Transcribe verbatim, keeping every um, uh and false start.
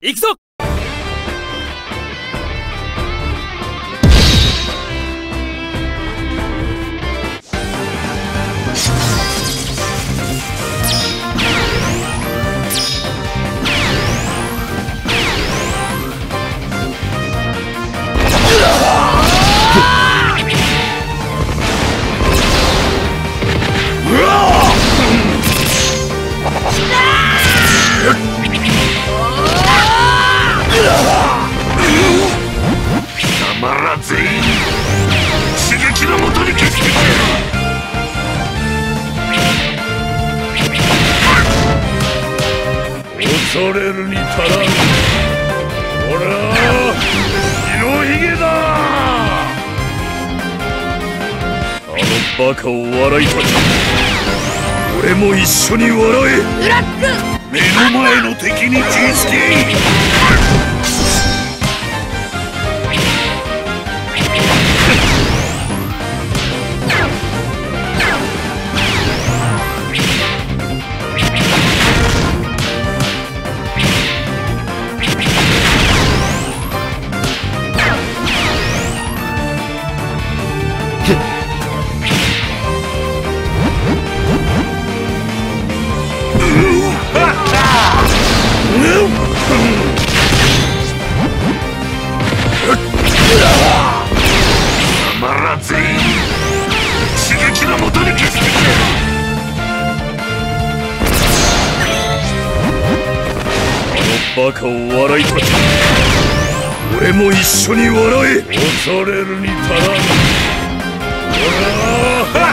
行くぞ。 貴様ら全員刺激のもとに消してくれ。恐れるに足らん。ほら白ひげだ。あのバカを笑いたち、俺も一緒に笑え。 ブラック目の前の敵に気付け。貴様ら全員刺激のもとに消してくれ。あのバカを笑いたち、俺も一緒に笑え。恐れるに足らん。ほら